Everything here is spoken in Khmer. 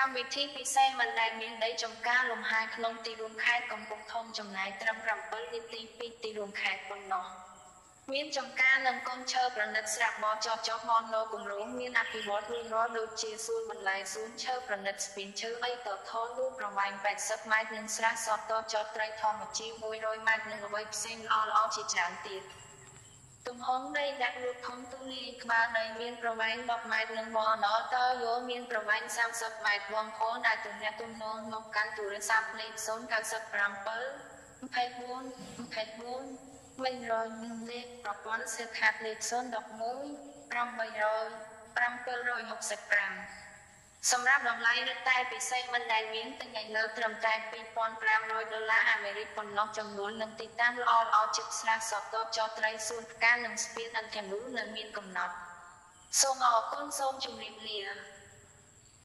កម្មវិធីពិសេសមិនដែលមានដីចំការលំហែក្នុងទីរួមខេត្តកំពង់ធំចំណាយត្រឹម7នាទីពីទីរួមខេត្តប៉ុណ្ណោះមានចំការនិងកូនឈើប្រណិតស្រាប់បចចមនគម្រោងមានអភិវឌ្ឍរៀងរាល់ដូចជាសួនបន្លែសួនឈើប្រណិតស្ពានឈើអីតថលូប្រវែង80ម៉ែត្រនិងស្រះសតចតត្រីធម្មជាតិ100ម៉ែត្រនិងអ្វីផ្សេងល្អជាច្រើនទៀតទំហំដីដាក់លូកធំទូលាយក្បាលដីមានប្រវែង10ម៉ែត្រនិងវណ្ណតយោមានប្រវែង30ម៉ែត្របងប្អូនអាចទំនាក់ទំនងមកកាន់ទូរស័ព្ទលេខ097 24 វិញរយនឹងលេខប្រព័ន្ធសិក្ខាលេខ011 800 765សម្រាប់តម្លៃរឹតតែពិសេសមិនដែលមានទិញឲ្យលើត្រឹមតែ$2,500អាមេរិកប៉ុណ្ណោះចំនួននិងទីតាំងល្អជិតស្រះសតចតត្រីសួនផ្កានិងស្ពានអន្តរជាតិនៅមានកំណត់សូមអរគុណសូមជម្រាបលា